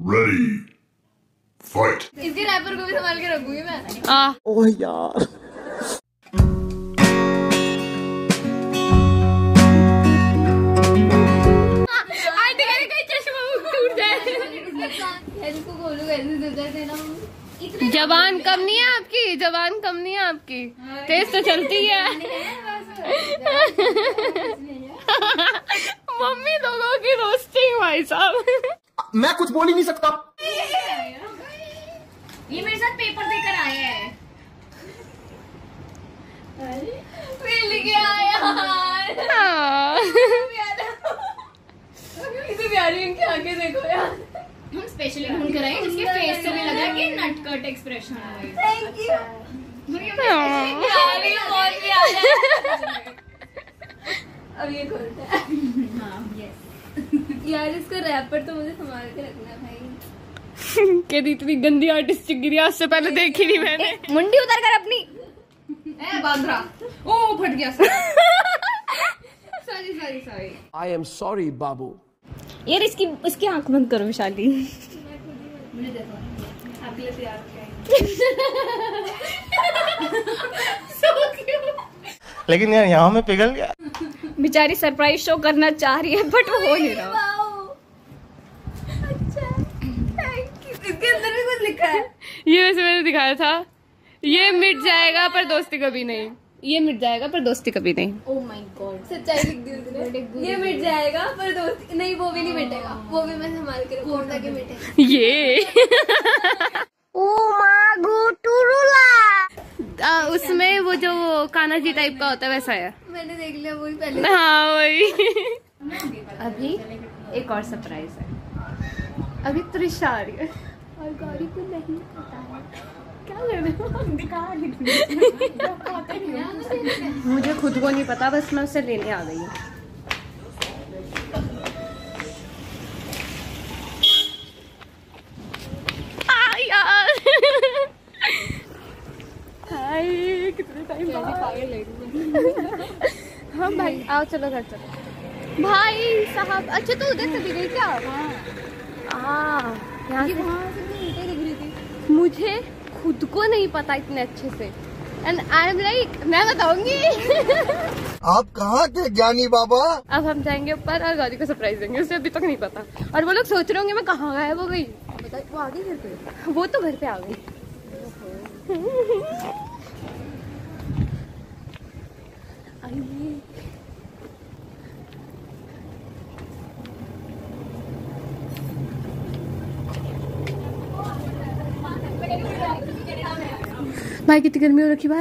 Ready, fight. इसके wrapper को भी संभाल के रखूंगी मैं। ओह यार। जबान कम नहीं है आपकी, जबान कम नहीं है आपकी, तेज तो चलती है। मम्मी लोगों की रोस्टिंग भाई साहब। मैं कुछ बोल ही नहीं सकता। ये मेरे साथ पेपर देकर आए हैं। मिल गया यार। इसे प्यारी इनके आगे देखो यार। हम स्पेशली ढूंढ कर आए जिसके फेस से भी लगा कि नटकट एक्सप्रेशन है। Thank you. अब ये खोलता है। हाँ यस। यार इसका रैपर तो मुझे संभाल के रखना है भाई। कहती इतनी गंदी आर्टिस्टिक गिरी आज से पहले देखी नहीं मैंने। मुंडी उतार कर अपनी। बांद्रा। ओ फट गया। Sorry sorry sorry. I am sorry बाबू। यार इसकी आंख बंद करो विशाली। मुझे देखो आपके लिए तैयार किया लेकिन यार यहाँ में पिघल गया। बेचारी सरप्राइज शो करना चाह रही है बट वो हो नहीं रहा। अच्छा थैंक यू। इसके अंदर भी कुछ लिखा है। ये वैसे मैंने दिखाया था। ये मिट जाएगा पर दोस्ती कभी नहीं। ये मिट जाएगा पर दोस्ती कभी नहीं। ओह माय गॉड सच्चाई लिख दी उसने। ये मिट जाएगा पर दोस्ती नहीं, वो भी नहीं मिटेगा। वो भी मैं संभाल के रखूंगी ताकि मिटे। ये उसमें वो जो कान्हा जी टाइप का होता है वैसा है। मैंने देख लिया वही पहले। हाँ वही। अभी एक और सरप्राइज है। अभी त्रिशा आ रही है और गौरी को नहीं पता है। क्या कर रहे हो? मुझे खुद को नहीं पता, बस मैं उसे लेने आ गई हूँ। यार हाय कितने टाइम बाद। हाँ भाई आओ चलो घर चलो। भाई साहब अच्छा तो उधर से भी गई क्या? हाँ यहाँ से दिख रही थी। मुझे खुद को नहीं पता इतने अच्छे से। एंड आई एम लाइक मैं बताऊंगी। आप कहाँ थे ज्ञानी बाबा? अब हम जाएंगे ऊपर और गौरी को सरप्राइज देंगे। उसे अभी तक नहीं पता और वो लोग सोच रहे होंगे मैं कहाँ गायब हो गई। बता वो आ गई घर पे। वो तो घर पे आ गई। भाई कितनी गर्मी हो रखी बाहर।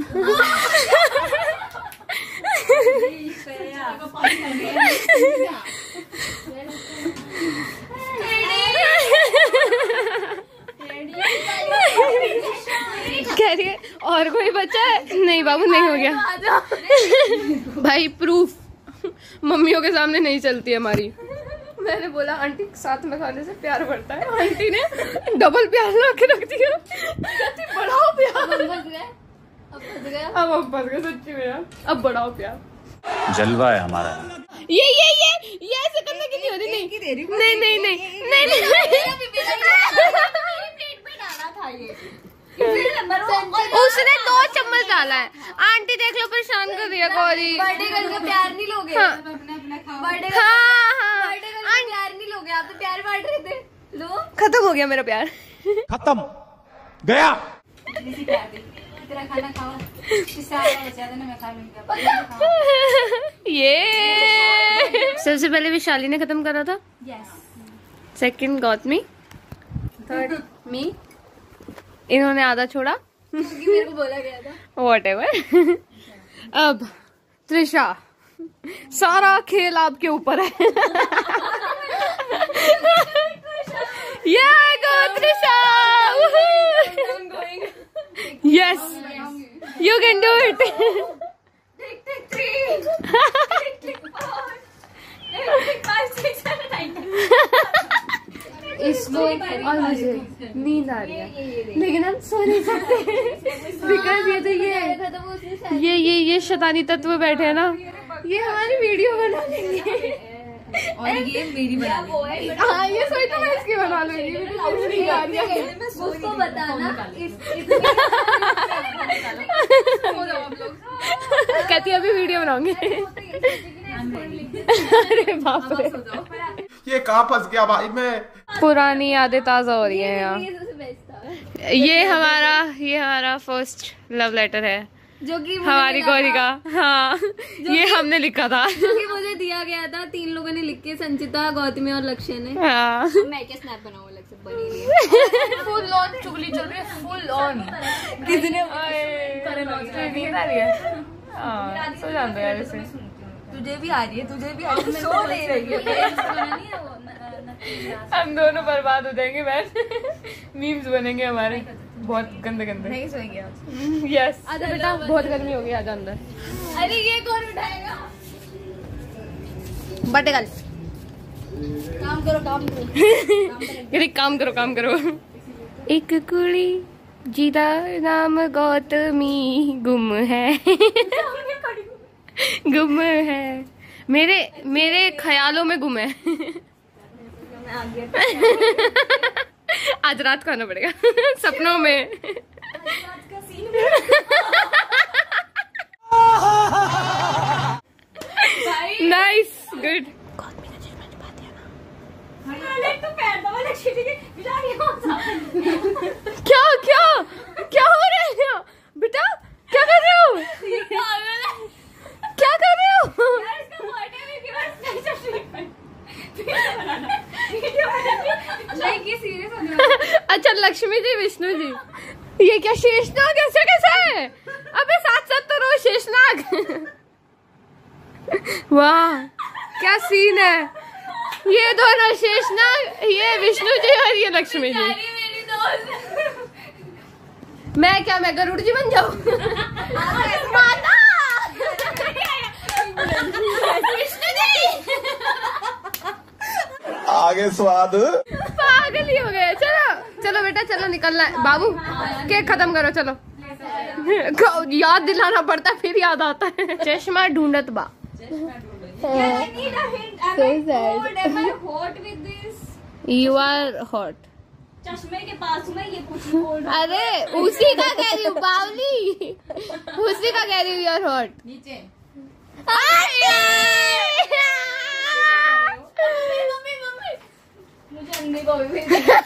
कह रही है और कोई बच्चा है? नहीं बाबू नहीं हो गया। भाई प्रूफ मम्मियों के सामने नहीं चलती है हमारी। मैंने बोला आंटी साथ में खाने से प्यार बढ़ता है। आंटी ने डबल प्यार ला के रख दिया। बढ़ाओ प्यार। अब फंस गए सच्ची में यार। अब बढ़ाओ प्यार। जलवा है हमारा। ये ऐसे करने की नहीं होती। नहीं नहीं नहीं नहीं नहीं उसने 2 चम्मच डाला है। आंटी देख लो परेशान कर दिया गौरी। बर्थडे गर्ल का प्यार नहीं लोगे? हाँ प्यार नहीं लोगे आप तो प्यार बांट रहे थे। लो खत्म हो गया मेरा प्यार। खत्म गया। तेरा खाना खाओ। बचा देना मैं खा लूंगी। ये सबसे पहले विशाली ने खत्म करा था। Second Gautami, third me. इन्होंने आधा छोड़ा क्योंकि मेरे को बोला गया था। Whatever। अब त्रिशा सारा खेल आपके ऊपर है। ये गो Trisha. Yes, you can do it. इसको और मुझे नींद आ रही है लेकिन हम सो नहीं सकते बिकॉज ये तो ये शैतानी तत्व बैठे हैं ना, ये हमारी वीडियो बना लेंगे। और ये मेरी बना ली। हाँ ये सोच तो मैं इसकी बना लूंगी। उसको बताना कहती अभी वीडियो बनाऊंगी। अरे बाप रे, ये कहाँ फंस गया भाई मैं। पुरानी यादें ताजा हो रही हैं यहाँ। ये हमारा फर्स्ट लव लेटर है जो कि हमारी गौरी का। हाँ ये हमने लिखा था, जो कि मुझे दिया गया था। 3 लोगों ने लिख के, संचिता, गौतमी और लक्ष्य ने। हाँ मैं क्या स्नैप बनाऊं अलग से, बनी रही है। फुल ऑन चुगली चल रही है, फुल ऑन। किसने नींद आ रही है? हाँ सो जान दो यार इसे। तुझे भी आ रही है, तुझे भी आ रही है, सो नहीं रही है। हम दोनों बर्बाद हो जाएंगे बहन। मीम्स बनेंगे हमारे बहुत गंदे गंदे। नहीं सोएंगे आज। यस बेटा बहुत गर्मी हो गई, आजा अंदर। अरे ये कौन उठाएगा? बटेगल काम करो, काम करो। यदि काम करो। एक कुड़ी जिदा नाम गौतमी गुम है। गुम है मेरे ख्यालों में गुम है। आज रात को आना पड़ेगा सपनों में। Nice good. क्या हो रहा है बेटा? क्या कर रहे हो? क्या कर रहे हो? अच्छा लक्ष्मी जी, विष्णु जी, ये क्या शेषनाग ऐसे कैसे है? अबे साथ तो रो शेषनाग। वाह क्या सीन है। ये दोनों शेषनाग, ये विष्णु जी और ये लक्ष्मी जी। मैं गरुड़ जी बन जाऊँ? माता विष्णु जी आगे स्वाद पागल ही हो गए। चलो बेटा चलो, निकलना है। बाबू केक खत्म करो, चलो। याद दिलाना पड़ता फिर याद आता है। चश्मा ढूंढत बा। You are hot. चश्मे के पास में ये पूछ। अरे उसी का कह रही हूँ बावली, उसी का कह रही हूँ। You are hot. नीचे मुझे अंधे को भी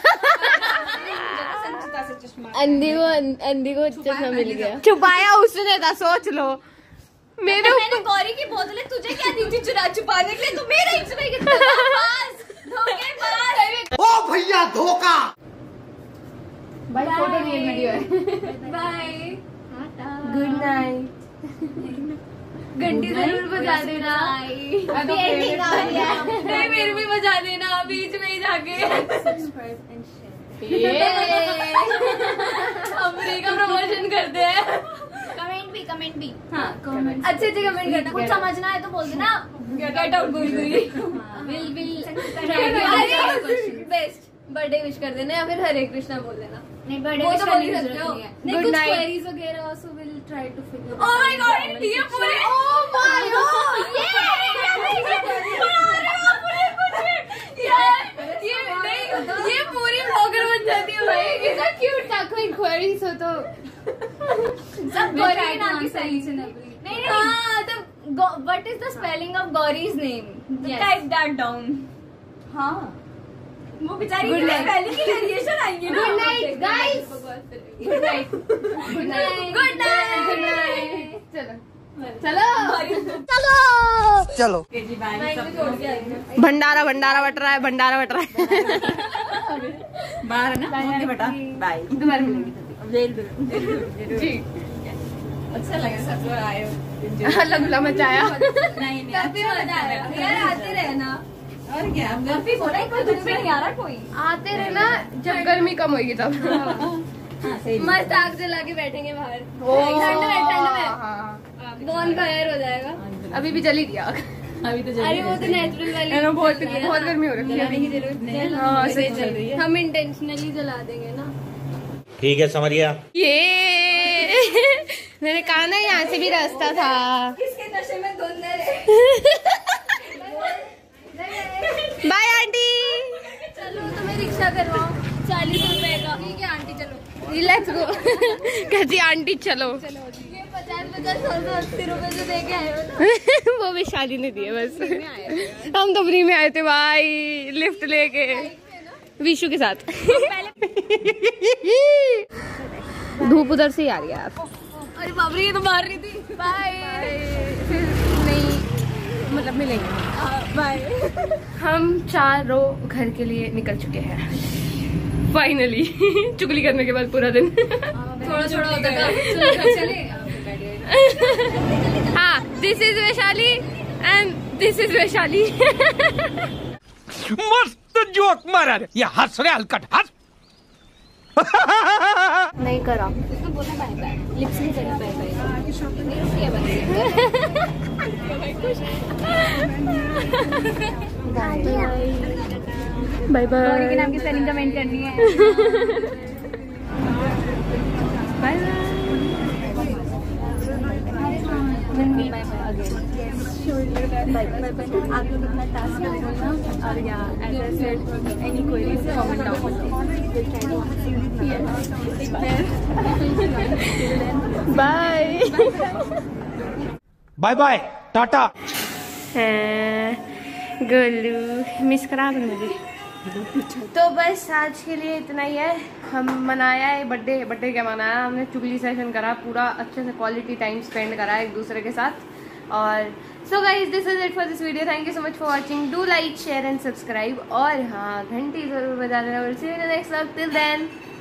अंधी को चश्मा मिल गया। छुपाया उसने था, सोच लो। मैंने गौरी की बोतलें तुझे क्या दी थी छुपाने के लिए? तू मेरा ओ भैया धोखा। भाई फोटो नहीं वीडियो है। Bye, good night. घंटी जरूर बजा देना। अभी एंडिंग आ रही है। नहीं मेरे भी बजा देना बीच में ही जाके। अमेरिका प्रमोशन करते हैं। कमेंट भी हाँ कमेंट अच्छे कमेंट करना। कुछ समझना है तो बोल देना। गेट आउट गोरी। बेस्ट बर्थडे विश कर देना या फिर हरे कृष्णा बोल देना। नहीं बर्थडे विश करने की जरूरत नहीं है। नहीं कुछ क्वेरीज वगैरह also will try to figure. Oh my god ये पूरे ओह माय गॉड ये पूरी ब्लॉगर बन जाती है भाई। कितना क्यूट था। कोई क्वेरीज हो तो सब गौरी नाम की सही से नहीं। हाँ तो what is the spelling of Gauri's name? Type that down. हाँ वो बेचारी स्पेलिंग की वेरिएशन आएंगे। Good night guys. Good night. Good night. Good night. चलो भंडारा बट रहा है। बाहर ना बेटा बाय। दोबारा मिलेंगे जी। अच्छा लगा सब लोग आए हो। हल्ला गुल्ला मचाया। नहीं काफी मजा आया यार। आते रहे ना। और क्या काफी बोला कोई दुख में नहीं आ रहा। कोई आते रहे ना, जब गर्मी कम होगी तब। मस्त आग जला के बैठेंगे बाहर। ठंड में बॉन फायर हो जाएगा। अभी भी जली दिया आग। अभी तो अरे वो तो नेचुरल वाली बहुत गर्मी हो रही है। जलाने की जरूरत नहीं। हाँ सही चल रही है। हम इंटेंशनली जला देंगे ना। ठीक है समझिए। ये मैंने कहा ना यहाँ से भी रास्ता था। किसके नशे में धुंध है? जी आंटी चलो। ये 50-50 100-80 रुपए जो दे के आए हो ना। वो वैशाली ने दिए बस। हम तो फ्री में आए थे भाई, लिफ्ट लेके विशु के साथ। धूप उधर से ही आ रही है यार। अरे बाप रे, ये तो मार रही थी। बाय। फिर नहीं मतलब मिलेंगे। बाय। हम चारों घर के लिए निकल चुके हैं फाइनली। चुगली करने के बाद पूरा दिन। थोड़ा थोड़ा होता था। चले। हाँ, this is Vaishali and this is Vaishali. मस्त जोक मारा रे, ये हंस रहे हलकट हंस। नहीं करा। इसमें बोलना बाय बाय। लिप्स नहीं करना बाय बाय। नहीं रुकी है बाय बाय। गौरी के नाम की स्पेलिंग कमेंट करनी है। Bye bye. आप लोग अपना टास्क करना और या as I said any queries comment down. Bye bye bye tata. Golu miss करा आपने मुझे। तो बस आज के लिए इतना ही है। हम मनाया है बर्थडे क्या मनाया हमने, चुगली सेशन करा, पूरा अच्छे से क्वालिटी टाइम स्पेंड करा एक दूसरे के साथ। और so guys this is it for this video. Thank you so much for watching. Do like share and subscribe और हाँ घंटी जरूर बजा देना। See you next vlog. Till then